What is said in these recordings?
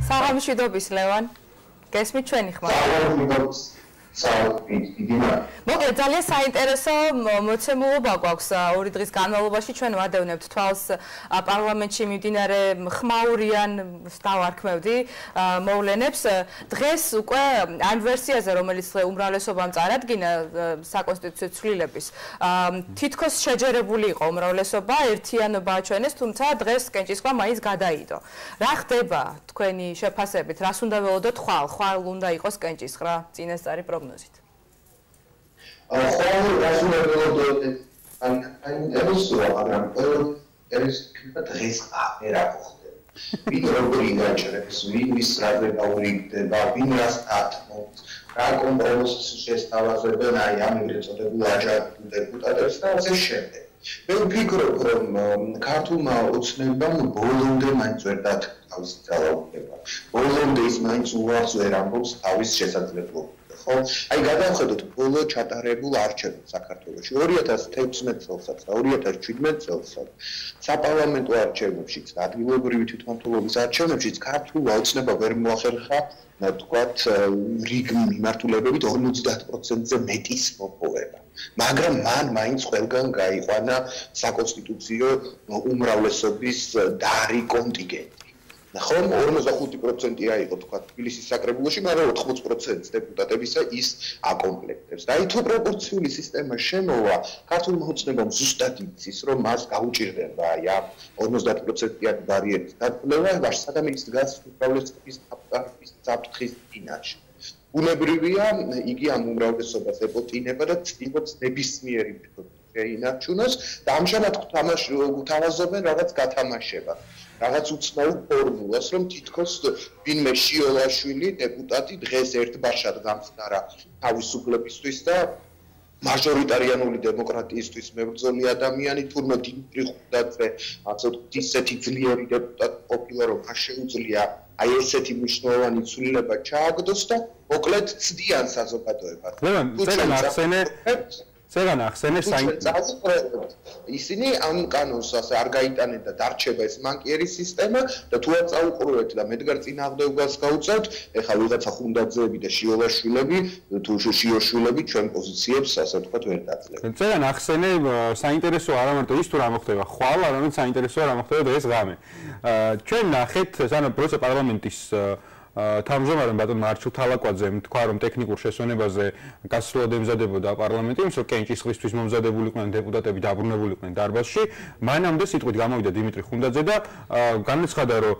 საღამოშვიდობის ლევან. გესმით ჩვენი ხმა? მოკლედ ძალიან საინტერესო მოცემულობა გვაქვს ორი დღის განმავლობაში ჩვენ ვადევნებთ თვალს პარლამენტში მიმდინარე ხმაურიან დავარქმევდი მოვლენებს დღეს უკვე ამ ვერსიაზე რომელიც უმრავლესობამ წარადგინა საკონსტიტუციო ცვლილების თითქოს შეჯერებული იყო უმრავლესობა ერთიანობა აჩვენეს თუმცა დღეს კენჭისყრა მაინც გადაიდო რა ხდება თქვენი შეფასებით რას უნდა ველოდოთ ხვალ უნდა იყოს კენჭისყრა წინასწარი პროგნოზით მე ვფიქრობ რომ ქართულმა ოცნებამ ბოლომდე მაინც ვერ დათავს ძალაუფლება. ბოლომდე ის მაინც უარს ვერ ამბობს თავის შესაძლებლობებს. ხო? აი გადავხედოთ ბოლო ჩატარებულ არჩევნებს საქართველოში 2016 წელსაც და 2017 წელსაც საპარლამენტო არჩევნებშიც და ადგილობრივი თვითმმართველობის არჩევნებშიც ქართულმა ოცნებამ ვერ მოახერხა თქვათ რიგ მიმართულებებით 50%-ზე მეტის მოპოვება. მაგრამ მან მაინც ყველგან გაიყვანა საკონსტიტუციო უმრავლესობის დარი კონტინგენტი. ხომ 45%-ია იყო თქვა თბილისის საკრებულოში, მაგრამ 80% დეპუტატებისა ის აკომპლექტებს. და თუ პროპორციული სისტემა შემოვა, ქართულმა ოცნებამ ზუსტად იცის, რომ მას გაუჭირდება აი ამ 50%-იანი ბარიერის დაკვლევა, სადამის დგას უმრავლესობის საფრთხის წინაშე. ბუნებრივია, იგი ამ უმრავლესობას ეპოტინება და ცდილობს ნებისმიერი მეთოდით შეინარჩუნოს და ამჟამად გვთავაზობენ რაღაც გათამაშება. რაღაც უცნაურ ფორმულას, რომ თითქოს ვინმე შიოლაშვილი დეპუტატი დღეს ერთბაშად გამხდარა თავისუფლებისთვის და მაჟორიტარიანული დემოკრატიისთვის მებრძოლი ადამიანი თურმე დიმიტრი ხუდაძე ისეთი ძლიერი დეპუტატი ყოფილა რომ მას შეუძლია აი ესეთი მნიშვნელოვანი ცვლილება ჩააგდოს და მოკლედ ცდიან საზოგადოებას. Სეგან ახსენე ისინი ამ კანონს ასე არ გაიტანეთ და დარჩება ეს მანკიერის სისტემა და თუ არ წაუყურებთ და მედგარ წინააღმდეგობას გაუწევთ, ეხლა ვიღაცა ხუნდაძეები და შიოლაშვილები თუ შიოშვილები ჩვენ პოზიციებს ასე ვთქვათ ვერ დაძლევენ. სეგან ახსენე საინტერესო არა მარტო ის თუ რა მოხდება ხვალ, არამედ საინტერესოა რა მოხდება დღეს ღამე. ჩვენ ნახეთ სანამ პროცესა პარლამენტის თავმჯდომარე ბატონ მარჩილ თალაკვაძემ თქვა რომ ტექნიკურ შესვენებაზე გასვლად ემზადებოდა პარლამენტი, იმის რომ კენჭისყრისთვის მომზადებულიყვნენ დეპუტატები დაბრუნებულიყვნენ დარბაზში, მანამდე სიტყვით გამოვიდა დიმიტრი ხუნდაძე და განაცხადა რომ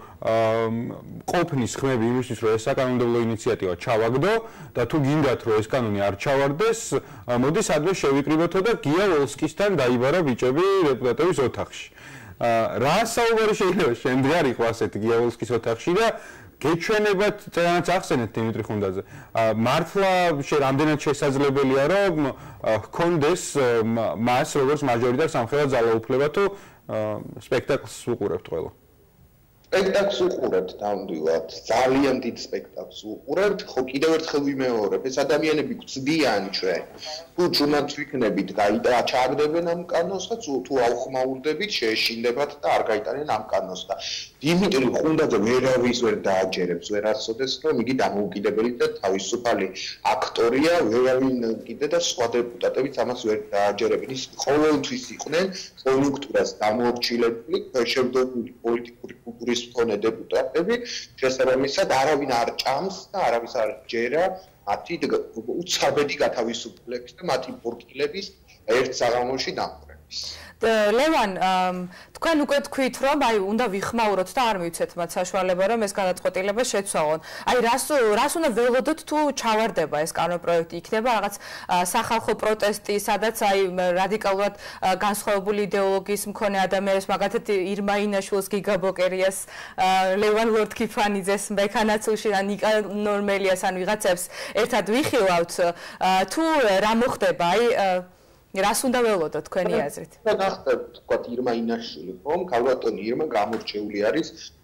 ყოფნის ხმები იმისთვის რომ ეს საკანონმდებლო ინიციატივა ჩავაგდო და თუ გინდათ რომ ეს კანონი არ ჩავარდეს, მოდი სადმე შევიკრიბოთო და გია ვოლსკისთან დაიბარა ბიჭები დეპუტატების ოთახში. რა საუბარი შეიძლება შემდგარ იყო ასეთი გია ვოლსკის ოთახში და გეჩვენებათ წერანაც ახსენეთ დიმიტრი ხუნდაძე. მართლა რამდენად შესაძლებელია რომ ჰქონდეს მას როგორც მაჟორიტარ სამხედრო ძალაუფლება თუ სპექტაკლს უყურებთ ყველა. სპექტაკლს უყურებთ ნამდვილად, ძალიან დიდ სპექტაკლს უყურებთ, ხო კიდევ ერთხელ ვიმეორებ, ეს ადამიანები გვწდიან ჩვენ. თუ ჯუნად ვიქნებით, ჩააგდებენ ამ კანონს და თუ აუხმაურდებით, შეეშინდებათ და არ გაიტანენ ამ კანონს და დიმიტრი ხუნდაძე ვერავის ვერ დააჯერებს, ვერ ასოდეს, რომ იგი დამოუკიდებელი და თავისუფალი აქტორია, ვერავინ კიდე და სხვა დეპუტატებიც ამას ვერ დააჯერებენ. ის ყოველთვის იყვნენ კონიუნქტურას დამორჩილებული, შეშევდებული პოლიტიკური კულტურის მქონე დეპუტატები, შესაბამისად არავინ არ ჭამს და არავის არ ჯერა მათი უცაბედი გათავისუფლების და მათი პორტილების ერთ საღამოში დამყრების. ლევან, თქვენ უკვე თქვით, რომ აი უნდა ვიხმაუროთ და არ მივცეთ მათ საშუალება, რომ ეს გადაწყვეტილება შეცვალონ. აი რას უნდა ველოდოთ თუ ჩავარდება ეს კანონპროექტი, იქნება რაღაც სახალხო პროტესტი, სადაც აი რადიკალურად განსხვავებული იდეოლოგიის მქონე ადამიანებს, მაგალითად ირმა ინაშვილს, გიგა ბოკერიას, ლევან ლორდ-კიფანიძეს, მექანაცულში და ნიკა ნორმელიას ან ვიღაცებს ერთად ვიხილავთ, თუ რა მოხდება, აი რას უნდა ველოდოთ თქვენი აზრით? ნახეთ, თქვათ ირმა ინაშვილი, ხომ? ქალბატონი ირმა გამორჩეული არის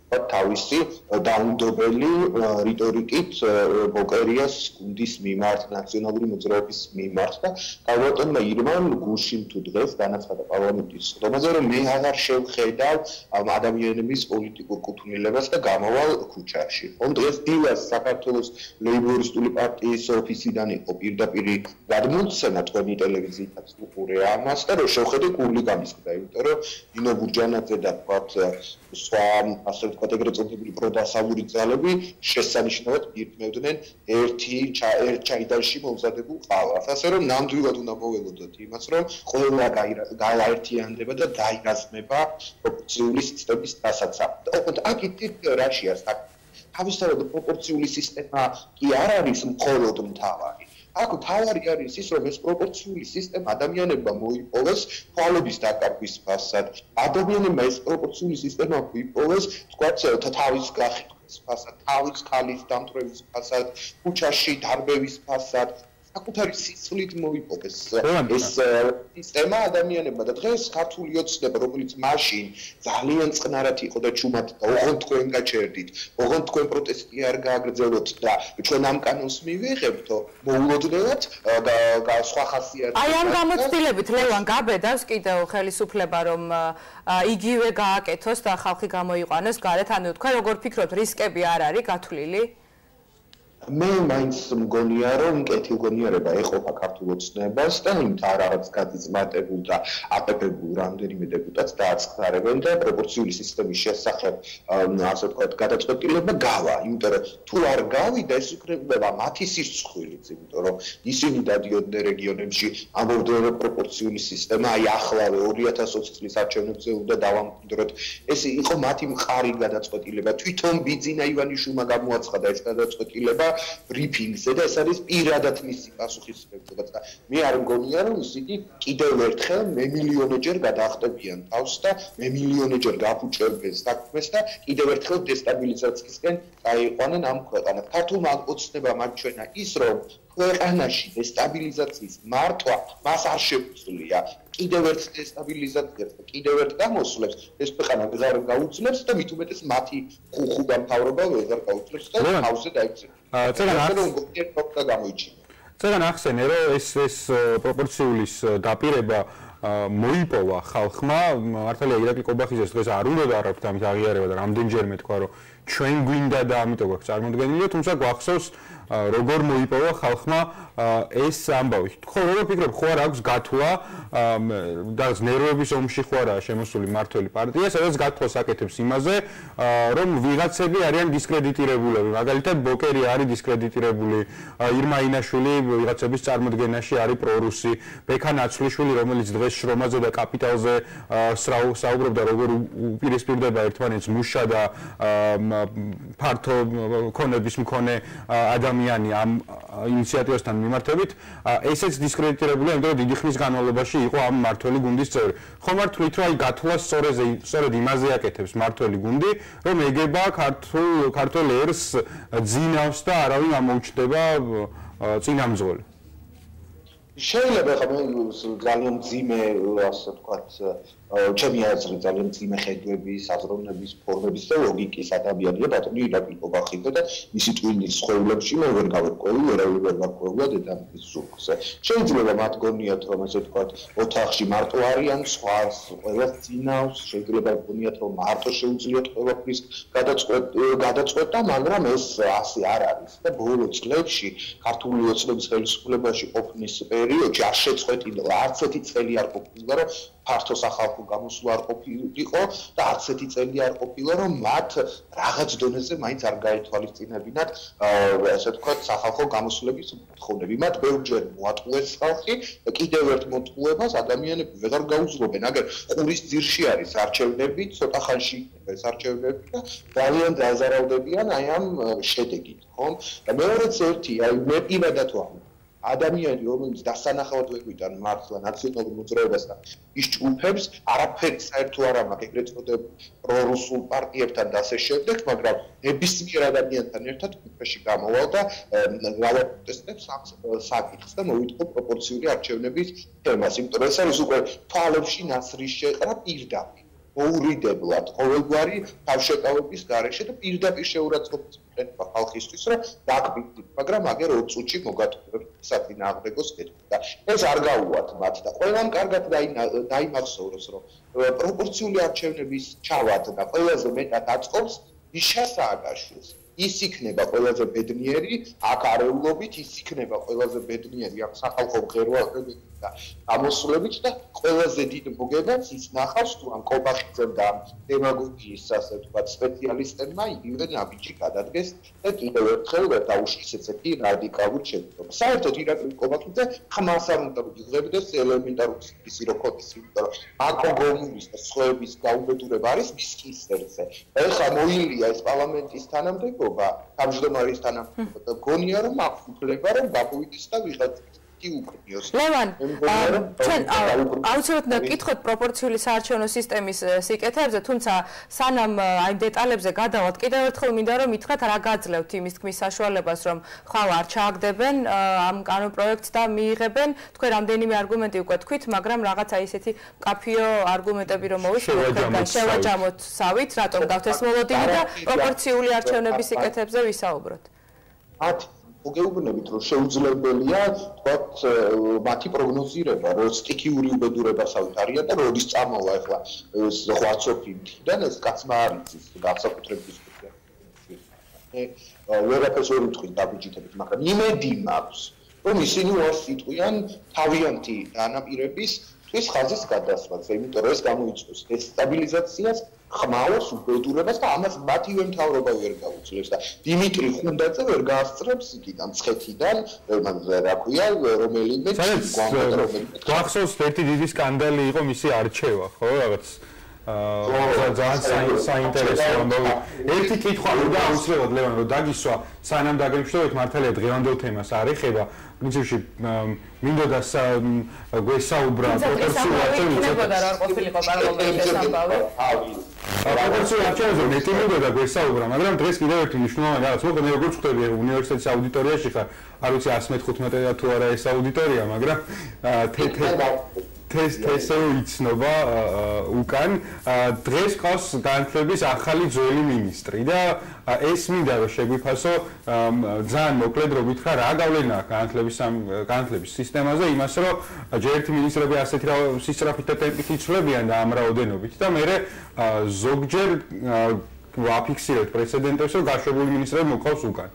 თავისი დაუნდობელი რიტორიკით ბოკერიას გუნდის მიმართ, ნაციონალური მოძრაობის მიმართ და ალბათ ირმან გუშინ თუ დღეს განაცხადა პარლამენტის სხდომაზე, რომ მე აღარ შევხედავ ამ ადამიანების პოლიტიკურ კუთვნილებას და გამოვალ ქუჩაში. დღეს დილას საქართველოს ლეიბორისტული პარტიის ოფისიდან იყო პირდაპირ გადმოცემა თქვენი ტელევიზიითაც უყურე ამას და რომ შევხედე გული გამისკდა, იმიტომ რომ ნინო ბურჯანაძე და თქვათ სხვა ასე ვთქვათ ეგრეთ წოდებული პროდასავლური ძალები შესანიშნავად ირთმევდნენ ერთ ჩაიდანში მომზადებულ ყავას. ასე რომ ნამდვილად უნდა მოველოდოთ იმას, რომ ყველა გაერთიანდება და გაირაზმება პროპორციული სისტემის დასაცავად. აქ რაშია თავისთავად პროპორციული სისტემა კი არ არის მხოლოდ მთავარი. აქ თავარი არის ის, რომ ეს პროპორციული სისტემა ადამიანებმა მოიპოვეს თვალების დაკარგვის ფასად. ადამიანებმა ეს პროპორციული სისტემა მოიპოვეს, თქვათ, თავის გახითხვის ფასად, თავის ხალის დამტვრევის ფასად, ქუჩაში დარბევის ფასად. საკუთარი სიცილით მოიპოვეს ეს სისტემა ადამიანებმა და დღეს ქართული ოცნება, რომელიც მაშინ ძალიან წყნარად იყო და ჩუმად და ოღონდ თქვენ გაჩერდით, ოღონდ თქვენ პროტესტი არ გააგრძელოთ და ჩვენ ამ კანონს მივიღებთო, მოულოდნელად სხვა ხასიათი. აი ამ გამოცდილებით ლევან გაბედავს კიდევ ხელისუფლება, რომ იგივე გააკეთოს და ხალხი გამოიყვანოს გარეთ, ანუ თქვენ როგორ ფიქრობთ, რისკები არ არის გათვლილი? მე მაინც მგონია, რომ კეთილგონიარება ეყოფა ქართულ ოცნებას და რაღაც გადაწყვეტებულ და აპეპებულ რამდენიმე დეპუტატს დააწყარებენ და პროპორციული სისტემის შესახებ ასე ვთქვათ გადაწყვეტილება გავა, იმიტომ რომ თუ არ გავიდა ეს იქნება მათი სისხლიც, იმიტომ რომ ისინი დადიოდნენ რეგიონებში, ამბობდნენ რომ პროპორციული სისტემა აი ახლავე 2020 წლის არჩევნებზე უნდა დავამკვიდროთ. ეს იყო მათი მყარი გადაწყვეტილება. თვითონ ბიძინა ივანიშვილმა გამოაცხადა ეს გადაწყვეტილება ბრიფინგზე და ეს არის პირადად მისი პასუხისმგებლობაც და მე არ მგონია რომ ისინი კიდევ ერთხელ მემილიონეჯერ გადაახტებიან თავს და მემილიონეჯერ გაფუჭებენ საქმეს და კიდევ ერთხელ დესტაბილიზაციისკენ წაიყვანენ ამ ქვეყანას. ქართულმა ოცნებამ აჩვენა ის, რომ ქვეყანაში დესტაბილიზაციის მართვა მას არ შეუძლია. კიდევ ერთ დესტაბილიზაციას და კიდევ ერთ გამოსვლებს ეს ქვეყანა ვეღარ გაუძლებს და მით უმეტეს მათი ხუხუ დამთავრება ვეღარ გაუძლებს და თავზე დაიქცევს. წეგან ახსენე, რომ ეს პროპორციულის დაპირება მოიპოვა ხალხმა, მართალია ირაკლი კობახიძეს დღეს არ უნდა დაარქვთ ამით აღიარება და რამდენჯერმე თქვა, რომ ჩვენ გვინდა და ამიტომ გვაქვს წარმოდგენილი, თუმცა გვახსოვს როგორ მოიპოვა ხალხმა ეს ამბავი. ხო, როგორ ფიქრობ, ხო არ აქვს გათვლა და ნერვების ომში ხო არაა შემოსული მმართველი პარტია, სადაც გათვლას აკეთებს იმაზე, რომ ვიღაცები არიან დისკრედიტირებულები. მაგალითად, ბოკერი არის დისკრედიტირებული, ირმა ინაშვილი ვიღაცების წარმოდგენაში არის პრორუსი, ბექა ნაცვლიშვილი, რომელიც დღეს შრომაზე და კაპიტალზე საუბრობდა, როგორ უპირისპირდება ერთმანეთს მუშა და ფართო ქონების მქონე ადამიანი ამ ინიციატივასთან მიმართებით, ესეც დისკრედიტირებულია, იმიტომ რომ დიდი ხნის განმავლობაში იყო ამ მმართველი გუნდის წევრი. ხომ არ თვლით, რომ აი გათვლას სწორედ იმაზე აკეთებს მმართველი გუნდი, რომ ეგება ქართულ ერს ძინავს და არავინ ამოუჩნდება წინამძღოლი. შეიძლება ხომ ძალიან ძიმე, ასე ვთქვათ, ჩემი აზრით ძალიან ძიმე ხედვების, აზროვნების, ფორმების და ლოგიკის ადამიანია ბატონი ირაკლი კობახიძე და მისი ტვინის ხვეულებში მე ვერ გავერკვევი, ვერავინ ვერ გავერკვევია დედამიწის ზურგზე. შეიძლება მათ გონიათ, რომ ასე ვთქვათ, ოთახში მარტო არიან, სხვა ყველას ძინავს, შეიძლება გონიათ, რომ მარტო შეუძლიათ ყველაფრის გადაწყვეტა, მაგრამ ეს ასე არ არის და ბოლო წლებში ქართული ოცნების ხელისუფლებაში ყოფნის პერიოდში არ შეწყვეტილა, არც ერთი წელი არ ყოფილა, რომ ფართო სახალხო გამოსვლა არ ყოფილიყო და არც ერთი წელი არ ყოფილა, რომ მათ რაღაც დონეზე მაინც არ გაეთვალისწინებინათ, ასე ვთქვათ, სახალხო გამოსვლების მთხოვნები. მათ ბევრჯერ მოატყუეს ხალხი და კიდევ ერთ მოტყუებას ადამიანები ვეღარ გაუძლობენ. აგერ ყურის ძირში არის არჩევნები, ცოტა ხანში ეს არჩევნები და ძალიან დაზარავდებიან აი ამ შედეგით, ხო? და მეორეც ერთი, აი მე პირადად ვამბობ ადამიანი, რომელიც დასანახავად ვეგვიტან მართლა ნაციონალურ მოძრაობასთან, ის ჯგუფებს არაფერი საერთო არ აქვს ეგრეთ წოდებულ პრორუსულ პარტიებთან და ასე შემდეგ, მაგრამ ნებისმიერ ადამიანთან ერთად ჯგუფში გამოვალ და გავაპროტესტებს ამ საკითხს და მოვიტყო პროპორციული არჩევნების თემას, იმიტომ რომ ეს არის უკვე თვალებში ნაცრის შეყრა პირდაპირ. მოურიდებლად ყოველგვარი თავშეკავების გარეშე და პირდაპირ შეურაცხყოფის მიყენება ხალხისთვის, რომ დააკვირდით, მაგრამ აგერ 20 წუთში მოგატყუებთ საწინააღმდეგოს კეთება. და ეს არ გაუვათ მათ და ყველამ კარგად დაიმახსოვროს, რომ პროპორციული არჩევნების ჩავარდნა ყველაზე მეტად აწყობს მიშა სააკაშვილს. ის იქნება ყველაზე ბედნიერი აქ არეულობით, ის იქნება ყველაზე ბედნიერი ამ სახალხო მღერვალებით და ამოსულებით და ყველაზე დიდ მოგებას ის ნახავს თუ ამ კობახიძემ და დემაგოგიის ასე ვთქვათ სპეციალისტებმა იგივე ნაბიჯი გადადგეს და კიდევ ერთხელ დაუშვეს ესეთი რადიკალურ შეცდომას. საერთოდ ირაკლი კობახიძე ხმას არ უნდა იღებდეს ელემენტარულ ის როკოტის, იმიტომ რომ აკოგომუნის და სხვების გაუბედურება არის მის სერდზე. ეხლა მოილია ეს პარლამენტის თანამდებობა, თავმჯდომარის თანამდებობა და გონია რომ აქვს უფლება რომ გაგუიდეს და ვიღაც ლევან, ჩვენ აუცილებლად გითხოთ პროპორციული საარჩევნო სისტემის სიკეთეებზე, თუმცა სანამ აი დეტალებზე გადავალთ, კიდევ ერთხელ მინდა რომ მითხრათ რა გაძლევთ იმის თქმის საშუალებას, რომ ხვალ არ ჩააგდებენ ამ კანონპროექტს და მიიღებენ, თქვენ რამდენიმე არგუმენტი უკვე თქვით, მაგრამ რაღაცა ისეთი მკაფიო არგუმენტები რომ მოვისმინოთ, შევაჯამოთ სავით, რატომ გავთ ეს მოლოდინი და პროპორციული არჩევნების სიკეთეებზე ვისაუბროთ. მოგეუბნებით, რომ შეუძლებელია, თქვათ, მათი პროგნოზირება, რომ სტიქიური უბედურებასავით არიან და როდის წამოვა ახლა ეს ღვაწლი მთიდან ეს კაცმა არ იცის განსაკუთრებით დისკუსია. ვერაფერს ვერ უთქვით დაბიჯითებით, მაგრამ იმედი მაქვს, რომ ისინი უარს იტყვიან თავიანთი განაპირების თვის ხაზის გადასვლას, იმიტომ რომ ეს გამოიწვევს დესტაბილიზაციას, ხმაურს, უბედურებას და ამას მათივე მთავრობა ვერ გაუძლებს და დიმიტრი ხუნდაძე ვერ გაასწრებს იქიდან ცხეთიდან, რა ქვია, რომელიმე გვახსოვს ერთი დიდი სკანდალი იყო მისი არჩევა, ხო, რაღაც ძალიან საინტერესო ამბავი. ერთი კითხვა უნდა აუცილებლად ლევან რომ დაგისვა, სანამ დაგემშვიდობეთ, მართალია დღევანდელ თემას არ ეხება. პრინციპში მინდოდა გვესაუბრა პროპორციულ არჩევნებზე. იქნებოდა რა ყოფილიყო პარლამენტის ამბავი. პროპორციულ არჩევნებზე მეტი მინდოდა გვესაუბრა, მაგრამ დღეს კიდევ ერთი მნიშვნელოვანი რაღაც მოხდა, მე როგორც ხვდები უნივერსიტეტის აუდიტორიაში ხარ, არ ვიცი 115 თუ არა ეს აუდიტორია, მაგრამ თესო იცნობა უკან დღეს ყავს განათლების ახალი ძველი მინისტრი და ეს მინდა რომ შეგვიფასო ძალიან მოკლედ რომ გითხრა რა გავლენა აქვს განათლების სისტემაზე იმას რომ ჯერ ერთი მინისტრები ასეთი სისწრაფით და ტემპით იცვლებიან და ამ რაოდენობით და მე ზოგჯერ ვაფიქსირებთ პრეცედენტებს რომ გაშვებული მინისტრები მოყავს უკან.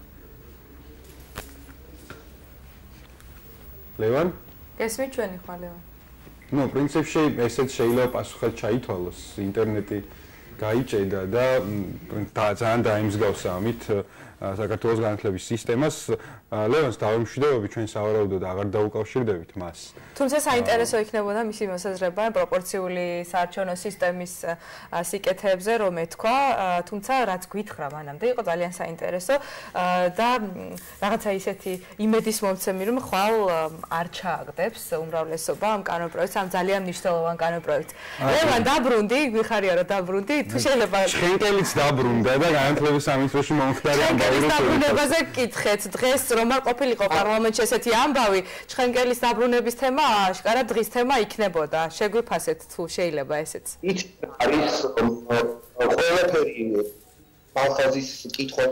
ლევან? გესმით ჩვენი ხმა ლევან? Ну, принципში ესეც შეიძლება პასუხად ჩაითვალოს, ინტერნეტი გაიჭედა და ძალიან დაიმსგავსა ამით საქართველოს განათლების სისტემას. ლევანს დავემშვიდობები, ჩვენ სავარაუდოდ აღარ დაუკავშირდებით მას. თუმცა საინტერესო იქნებოდა მისი მოსაზრება პროპორციული საარჩევნო სისტემის სიკეთეებზე, რომ ეთქვა, თუმცა რაც გითხრა მანამდე იყო ძალიან საინტერესო და რაღაცა ისეთი იმედის მომცემი, რომ ხვალ არ ჩააგდებს უმრავლესობა ამ კანონპროექტს, ამ ძალიან მნიშვნელოვან კანონპროექტს. ლევან, დაბრუნდი, გვიხარია რომ დაბრუნდი, თუ შეიძლება შენკელიც დაბრუნდა და განათლების სამინისტროში მომხდარი ამბავი რო დაბრუნებაზე გითხეთ, დღეს რომ არ ყოფილიყო პარლამენტში ესეთი ამბავი, ჩხენკელის დაბრუნების თემა აშკარად დღის თემა იქნებოდა. შეგვიფასეთ თუ შეიძლება ესეც. იქ არის ყველაფერი ხალხის კითხვა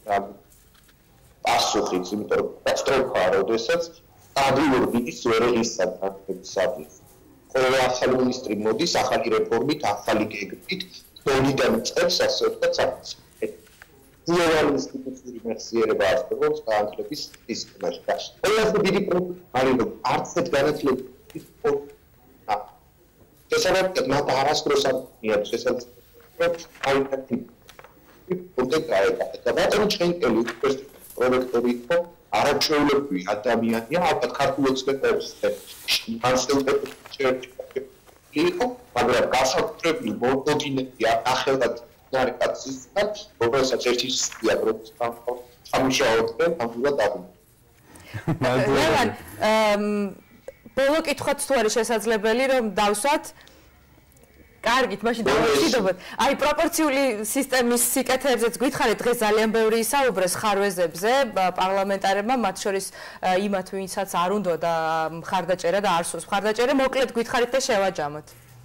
პასუხიც, იმიტომ რომ კატასტროფაა, როდესაც სტაბილური ბიდის ვერ იღისად საფრთხეს. ყველა ახალი მინისტრი მოდის, ახალი რეფორმით, ახალი გეგმით, თორიდან წებს ასე ვთქვათ საფრთხეს. უერავი ინსტიტუციური მეხსიერება არსებობს განათლების სისტემაში. ყველაზე დიდი პრობლემა არის რომ არც ერთ განათლების შესაბამისად მათ არასდროს არ მიაქვს შესაძლებლობა აიტაკი და ბატონო ჩხენკელი პროექტორი იყო არაჩვეულებრივი ადამიანია ალბათ ქართულ ექსპერტებზე იყო მაგრამ გასაკუთრებული მორდოდინები ახალად ნარეკაცისგან რომელსაც ერთი დიაგნოზი სამუშაოდნენ ამგვარად დაგვიწყდა. ლევან, ბოლო კითხვაც თუ არის შესაძლებელი რომ დავსვათ კარგით, მაშინ დავშვიდობთ. აი პროპორციული სისტემის სიკეთეებზეც გითხარით, დღეს ძალიან ბევრი ისაუბრეს ხარვეზებზე, პარლამენტარებმა, მათ შორის იმათ, ვინცაც არ უნდოდა მხარდაჭერა და არ სურს მხარდაჭერა, მოკლედ გითხარით და შევაჯამოთ.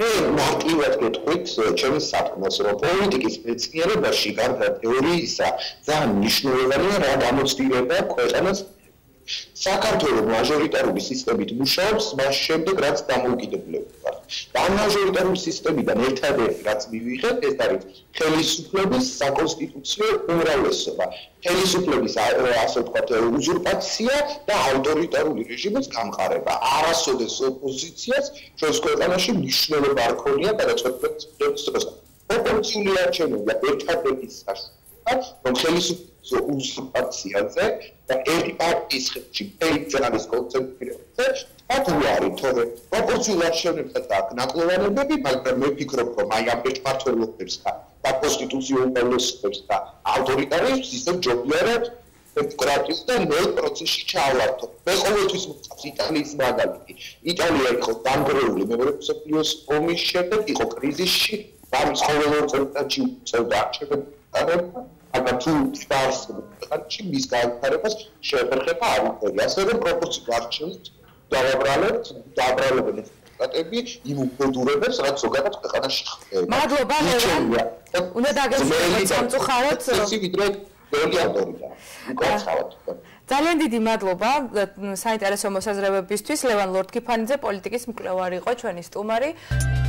მარტივად გეტყვით ჩემს სათქმელს, რომ პოლიტიკის მეცნიერებაში გარდა თეორიისა ძალიან მნიშვნელოვანია რა გამოცდილება ქვეყანას საქართველოს მაჟორიტარული სისტემით მუშაობს, მას შემდეგ რაც დამოუკიდებლობა. და მაჟორიტარული სისტემიდან ერთადერთი რაც მივიღეთ, ეს არის ხელისუფლების საკონსტიტუციო უმრავლესობა. ხელისუფლების ასე ვთქვათ უზურპაცია და ავტორიტარული რეჟიმის გამყარება. არასოდეს ოპოზიციას ჩვენს ქვეყანაში მნიშვნელობა არ ქონია გადაწყვეტილების დროს. პროპორციული არჩევნებია ერთადერთი საშუალება, რომ ხელისუფლების უზურპაციაზე და ერთი პარტიის ხელში ფეიდერალის კონცენტრირებაზე აკუარი თორე პროპორციულად არჩევნებსაც აქვს ნაკლოვანებები, მაგრამ მე ვფიქრობ, რომ აი ამ ერთმართველობებს და კონსტიტუციურ უმრავლესობებს და ავტორიტარიზმს ისევ ჯობია რომ დემოკრატიის და ნელ პროცესში ჩავართო. მე ყოველთვის მოგწევს იტალიის მაგალითი. იტალია იყო დამგრეული მეორე მსოფლიოს ომის შემდეგ, იყო კრიზისში, ამის ყოველ წელიწადში უწევდა არჩევნებს. მაგრამ თუ დაარსებულში მის განვითარებას შეფერხება არ უყურია. ასე რომ პროპორციულ არჩევნებს დააბრალებენ დემოკრატები იმ უპირობებს, რაც ზოგადად ქვეყანაში ხდება. მადლობა, ლევან. უნდა დაგესწრებით სამწუხაროდ, რომ ვიდრე ბევრი ავტორია. უკაცრავად. ძალიან დიდი მადლობა საინტერესო მოსაზრებებისთვის. ლევან ლორდ-კიფანიძე პოლიტიკის მკვლევარი იყო ჩვენი სტუმარი.